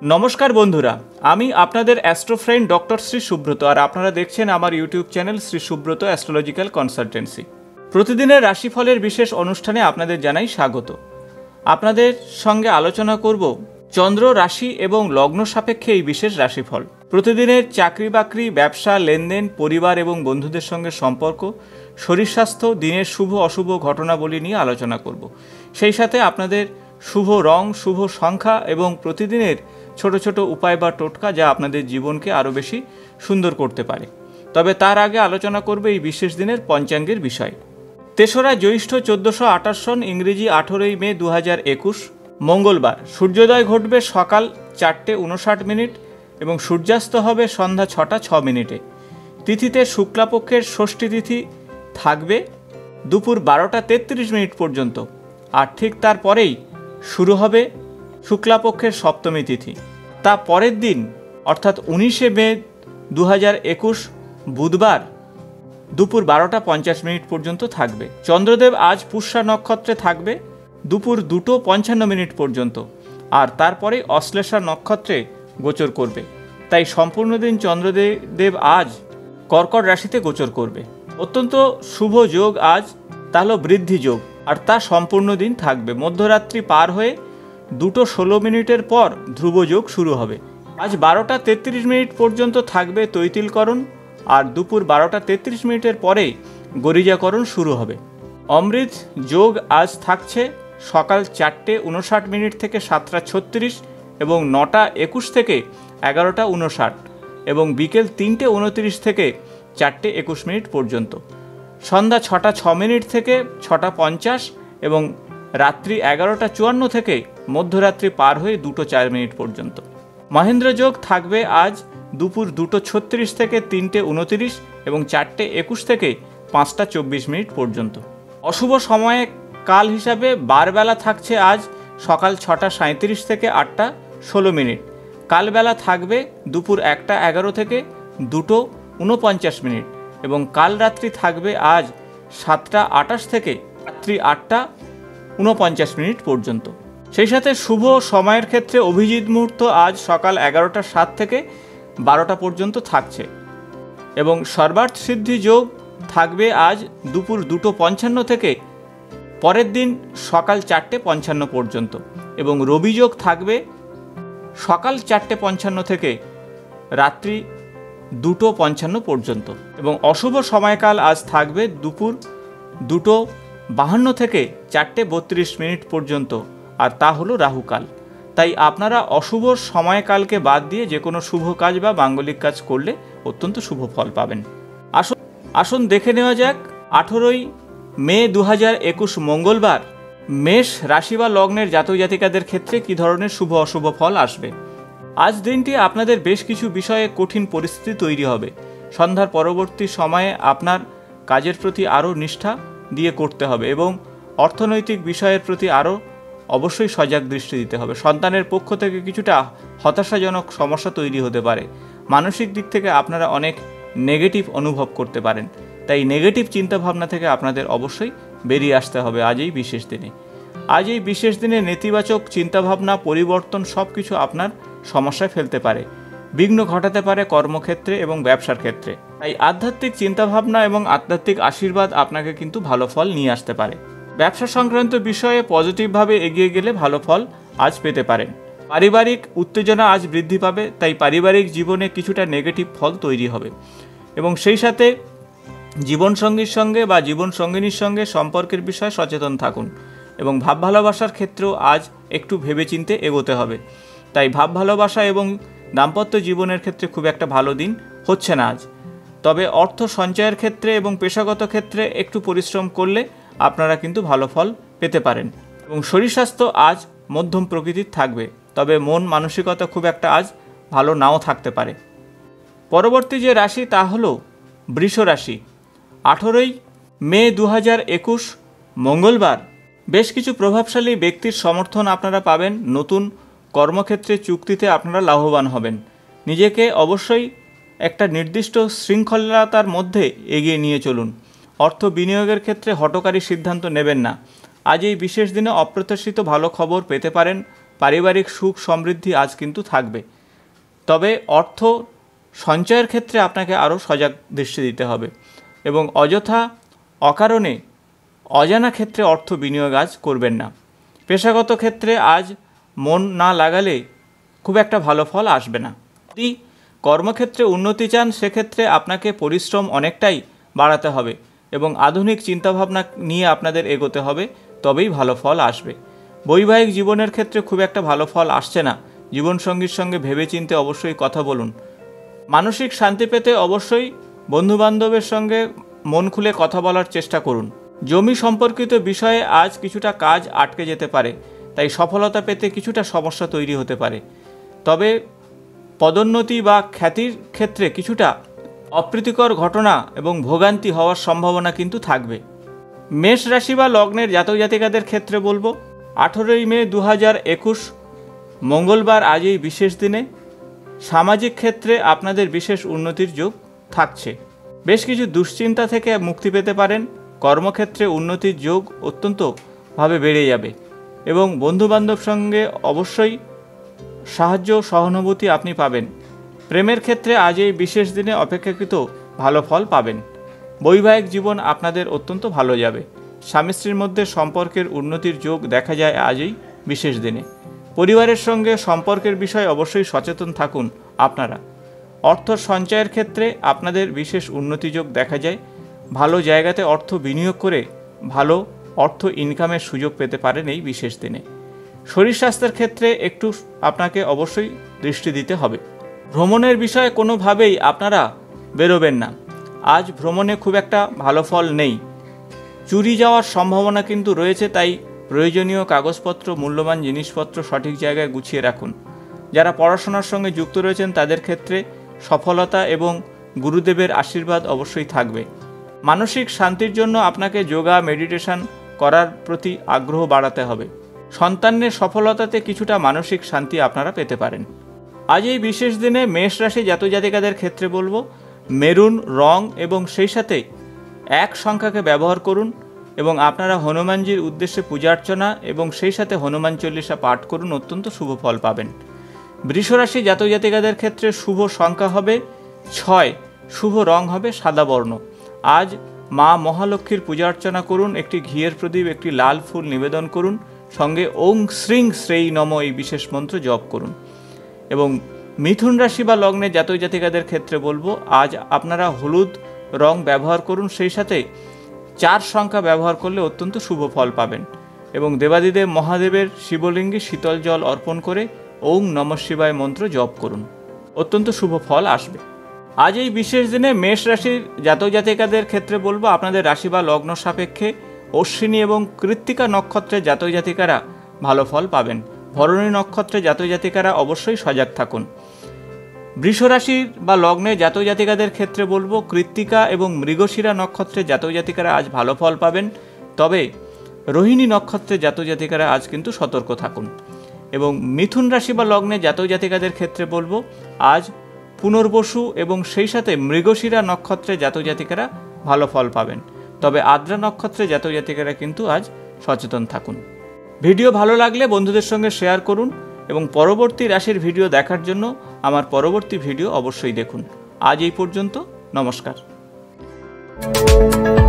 नमस्कार बंधुरा आमी आपनादेर astro friend doctor Shri Subrata और आपनारा देखछेन आमार YouTube channel Shri Subrata astrological consultancy. प्रतिदिनेर राशिफलेर विशेष अनुष्ठाने आपनादेर जानाई स्वागत। आपनादेर संगे आलोचना करब चंद्र राशि एवं लग्न सापेक्षे एई विशेष राशिफल। प्रतिदिनेर चाकरी बाकरी व्यवसा लेनदेन परिवार एवं बंधुदेर संगे सम्पर्क शरीर स्वास्थ्य दिनेर शुभ अशुभ घटनावली निये आलोचना करब। सेई साथे आपनादेर शुभ रंग शुभ संख्या एवं प्रतिदिनेर छोटो छोटो उपाय बा टोटका जा आपनादेर जीवन के आरो बेशी सुंदर करते पारे। तबे तार आगे आलोचना करब एई विशेष दिनेर पंचांगेर विषय। तेसरा ज्यैष्ठ 1428 सन इंग्रेजी 18 मे 2021 मंगलवार सूर्योदय घटবে सकाल 4:59 एवं सूर्यास्त হবে सन्ध्या 6:06। तिथिते शुक्लापक्षेर षष्ठी तिथि থাকবে দুপুর 12:33 पर्यन्त और ठीक तार परेई शुरू হবে शुक्लापक्षेर सप्तमी तिथि। ता परेर दिन अर्थात 19 मे 2021 बुधवार दुपुर 12:50 पर्यन्त थाकबे। चंद्रदेव आज पुष्या नक्षत्रे थाकबे दुपुर 2:55 पर्यन्त और तारपरे अश्लेषा नक्षत्रे गोचर करबे। ताई सम्पूर्ण दिन चंद्रदेव आज कर्कट राशिते गोचर करबे। अत्यंत शुभ योग आज ता हलो बृद्धि योग और ता सम्पूर्ण दिन थाकबे। मध्यरात्रि पार हये 2:16 पर ध्रुव योग शुरू होबे। आज 12:33 पर्यन्त थाकबे तैतिलकरण और दुपुर 12:33 परे गरिजाकरण शुरू होबे। अमृत योग आज थाकছে सकाल 4:59 থেকে 7:36 एवं 9:21 থেকে 11:59 एवं बिकेल 3:29 থেকে 4:21 पर्यन्त। सन्ध्या 6:06 থেকে 6:50 एवं रात्रि 11:54 থেকে मध्यरात्रि पार हয়ে 2:04 पर्यन्त। महेंद्र योग थाकবে आज दुपुर 2:36 থেকে 3:29 एवं 4:21 থেকে 5:24 पर्यन्त। अशुभ समय काल हिसाबे बारबेला थाकছে आज सकाल 6:37 থেকে 8:16। कालबेला थाकবে दुपुर 1:11 থেকে 2:49 एवं काल रात्रि थाकবে आज 7:28 থেকে रात्रि 8:49 पर्यन्त। সেই সাথে শুভ সময়ের ক্ষেত্রে অভিজিৎ মুহূর্ত আজ সকাল 11:07 থেকে 12টা পর্যন্ত থাকছে এবং সর্বার্থ সিদ্ধি যোগ থাকবে আজ দুপুর 2:55 থেকে পরের দিন সকাল 4:55 পর্যন্ত এবং রবি যোগ থাকবে সকাল 4:55 থেকে রাত্রি 2:55 পর্যন্ত এবং অশুভ সময়কাল আজ থাকবে দুপুর 2:52 থেকে 4:32 পর্যন্ত और ता हलो राहुकाल। ताई आपनारा अशुभ समयकाल के बाद दिए जे कोनो शुभ काज बा मांगलिक काज करले अत्यंत शुभ फल पाबेन। आसुन देखे नेওয়া যাক 18 मे 2021 मंगलवार मेष राशि बा लग्नेर जातक जातिकादेर क्षेत्रे कि धरनेर शुभ अशुभ फल आसबे। आज दिनटी आपनादेर बेश किछु विषये कठिन परिस्थिति तैरी होबे। सन्ध्यार परवर्ती समये आपनार काजेर प्रति आरो निष्ठा दिए करते होबे एवं अर्थनैतिक विषयेर प्रति आरो अवश्य सजाग दृष्टि दीते होबे। सन्तानेर पक्ष थेके किछुटा हताशाजनक समस्या तैरी होते पारे। मानसिक दिक थेके आपनारा अनेक नेगेटिव अनुभव करते पारेन। ताई नेगेटिव चिंता भावना थेके आपनादेर अवश्य बेरिये आसते होबे आज एई विशेष दिने। आज एई विशेष दिने नेतिबाचक चिंता भावना परिवर्तन सबकिछु आपनार समस्याय फेलते पारे, विघ्न घटाते पारे कर्मक्षेत्रे एवं व्यवसार क्षेत्रे। ताई आध्यात्मिक चिंता भावना एवं आध्यात्मिक आशीर्वाद आपनाके किन्तु भालो फल निये आसते पारे। व्यवसा संक्रांत विषये पजिटिव भावे एगिए गेले भालो फल आज पेते पारेन। पारिवारिक उत्तेजना आज बृद्धि पाबे। ताई पारिवारिक जीवने किछुटा नेगेटिव फल तैरी होबे एबं सेई साथे जीवनसंगीर संगे बा जीवनसंगिनीर संगे सम्पर्केर विषये सचेतन थाकुन एबं भाव भालोबासार क्षेत्रेও आज एकटू भेबेचिंते एगोते होबे। ताई भाव भालोबासा एबं दाम्पत्य जीवनेर क्षेत्रे खूब एकटा भालो दिन हच्छे ना आज। तबे अर्थ सঞ্চয়ের क्षेत्रे एबं पेशागत क्षेत्रे एकटू परिश्रम करले आपनारा किन्तु भालो फल पेते पारेन एबं शरीर स्वास्थ्य आज मध्यम प्रकृतिर थाकबे। तबे मन मानसिकता खूब एकटा आज भालो नाओ थाकते पारे। परवर्ती जे राशि ता हलो वृष राशि। 18 मे 2021 मंगलवार बेश किछु प्रभावशाली व्यक्तिर समर्थन आपनारा पाबेन। नतून कर्मक्षेत्रे चुक्तिते आपनारा लाभवान हबेन। निजेके अवश्यई एकटा निर्दिष्ट शृंखलतार मध्य एगिए निये चलुन। अर्थ विनियोगेर क्षेत्रे हठकारी सिद्धान्त नेबेन ना। आज এই বিশেষ দিনে অপ্রত্যাশিত ভালো খবর পেতে পারেন। পারিবারিক সুখ সমৃদ্ধি আজ কিন্তু থাকবে। তবে অর্থ সঞ্চয়ের ক্ষেত্রে আপনাকে আরও সজাগ দৃষ্টি দিতে হবে এবং অযথা অকারণে অজানা ক্ষেত্রে অর্থ বিনিয়োগ আজ করবেন না। পেশাগত ক্ষেত্রে আজ মন না লাগালে খুব একটা ভালো ফল আসবে না। যদি কর্মক্ষেত্রে উন্নতি চান সেক্ষেত্রে আপনাকে পরিশ্রম অনেকটাই বাড়াতে হবে এবং আধুনিক চিন্তাভাবনা নিয়ে আপনাদের এগোতে হবে, তবেই ভালো ফল আসবে। বৈবাহিক জীবনের ক্ষেত্রে খুব একটা ভালো ফল আসছে না। জীবনসঙ্গীর সঙ্গে ভেবেচিন্তে অবশ্যই কথা বলুন। মানসিক শান্তি পেতে অবশ্যই বন্ধুবান্ধবের সঙ্গে মন খুলে কথা বলার চেষ্টা করুন। জমি সম্পর্কিত বিষয়ে আজ কিছুটা কাজ আটকে যেতে পারে, তাই সফলতা পেতে কিছুটা সমস্যা তৈরি হতে পারে। তবে পদোন্নতি বা খ্যাতির ক্ষেত্রে কিছুটা অপ্রীতিকর ঘটনা এবং ভোগান্তি হওয়ার সম্ভাবনা কিন্তু থাকবে। মেষ রাশি বা লগ্নের জাতক জাতিকাদের ক্ষেত্রে বলবো 18ই মে 2021 মঙ্গলবার আজ এই বিশেষ দিনে সামাজিক ক্ষেত্রে আপনাদের বিশেষ উন্নতির যোগ থাকছে। বেশ কিছু দুশ্চিন্তা থেকে মুক্তি পেতে পারেন। কর্মক্ষেত্রে উন্নতির যোগ অত্যন্তভাবে বেড়ে যাবে এবং বন্ধুবান্ধব সঙ্গে অবশ্যই সাহায্য সহানুভূতি আপনি পাবেন। প্রেমের ক্ষেত্রে আজ এই বিশেষ দিনে অপেক্ষাকৃত ভালো ফল পাবেন। বৈবাহিক জীবন আপনাদের অত্যন্ত ভালো যাবে। স্বামী স্ত্রীর মধ্যে সম্পর্কের উন্নতির যোগ দেখা যায় আজ এই বিশেষ দিনে। পরিবারের সঙ্গে সম্পর্কের বিষয়ে অবশ্যই সচেতন থাকুন আপনারা। অর্থ সঞ্চয়ের ক্ষেত্রে আপনাদের বিশেষ উন্নতি যোগ দেখা যায়। ভালো জায়গাতে অর্থ বিনিয়োগ করে ভালো অর্থ ইনকামের সুযোগ পেতে পারেন এই বিশেষ দিনে। শরীর স্বাস্থ্যের ক্ষেত্রে একটু আপনাকে অবশ্যই দৃষ্টি দিতে হবে। ভ্রমণের বিষয়ে কোনোভাবেই আপনারা বেরোবেন না। আজ ভ্রমণে খুব একটা ভালো ফল নেই। চুরি যাওয়ার সম্ভাবনা কিন্তু রয়েছে, তাই প্রয়োজনীয় কাগজপত্র মূল্যবান জিনিসপত্র সঠিক জায়গায় গুছিয়ে রাখুন। যারা পড়াশোনার সঙ্গে যুক্ত রয়েছেন তাদের ক্ষেত্রে সফলতা এবং গুরুদেবের আশীর্বাদ অবশ্যই থাকবে। মানসিক শান্তির জন্য আপনাকে যোগা মেডিটেশন করার প্রতি আগ্রহ বাড়াতে হবে। সন্তানের সফলতাতে কিছুটা মানসিক শান্তি আপনারা পেতে পারেন। আজ এই বিশেষ দিনে মেষ রাশি জাতক জাতিকাদের ক্ষেত্রে বলবো মেরুন রং এবং সেই সাথে 1 সংখ্যাকে ব্যবহার করুন এবং আপনারা হনুমানজির উদ্দেশ্যে পূজা অর্চনা এবং সেই সাথে হনুমান চল্লিশা পাঠ করুন, অত্যন্ত শুভ ফল পাবেন। বৃষ রাশি জাতক জাতিকাদের ক্ষেত্রে শুভ সংখ্যা হবে 6, শুভ রং হবে সাদা বর্ণ। আজ মা মহালক্ষ্মীর পূজা অর্চনা করুন, একটি ঘিয়ের প্রদীপ, একটি লাল ফুল নিবেদন করুন, সঙ্গে ওং শ্রীং শ্রেই নম এই বিশেষ মন্ত্র জপ করুন। এবং মিথুন রাশি বা লগ্নের জাতক জাতিকাদের ক্ষেত্রে বলবো আজ আপনারা হলুদ রং ব্যবহার করুন, সেই সাথে 4 সংখ্যা ব্যবহার করলে অত্যন্ত শুভ ফল পাবেন। এবং দেবাদিদেব মহাদেবের শিবলিঙ্গে শীতল জল অর্পণ করে ওং নমঃ শিবায় মন্ত্র জপ করুন, অত্যন্ত শুভ ফল আসবে। আজ এই বিশেষ দিনে মেষ রাশির জাতক জাতিকাদের ক্ষেত্রে বলবো আপনাদের রাশি বা লগ্ন সাপেক্ষে অশ্বিনী এবং কৃত্তিকা নক্ষত্রের জাতক জাতিকারা ভালো ফল পাবেন। ভরণী নক্ষত্রের জাতক জাতিকারা অবশ্যই সজাগ থাকুন। বৃষ রাশির বা লগ্নে জাতক জাতিকাদের ক্ষেত্রে বলবো কৃত্তিকা এবং মৃগশিরা নক্ষত্রের জাতক জাতিকারা আজ ভালো ফল পাবেন। তবে রোহিণী নক্ষত্রের জাতক জাতিকারা আজ কিন্তু সতর্ক থাকুন। এবং মিথুন রাশি বা লগ্নে জাতক জাতিকাদের ক্ষেত্রে বলবো আজ পুনর্বসু এবং সেই সাথে মৃগশিরা নক্ষত্রের জাতক জাতিকারা ভালো ফল পাবেন। তবে আদ্রা নক্ষত্রের জাতক জাতিকারা কিন্তু আজ সচেতন থাকুন। ভিডিও ভালো লাগলে বন্ধুদের সঙ্গে শেয়ার করুন এবং পরবর্তী রাশির ভিডিও দেখার জন্য আমার পরবর্তী ভিডিও অবশ্যই দেখুন। আজ এই পর্যন্ত, নমস্কার।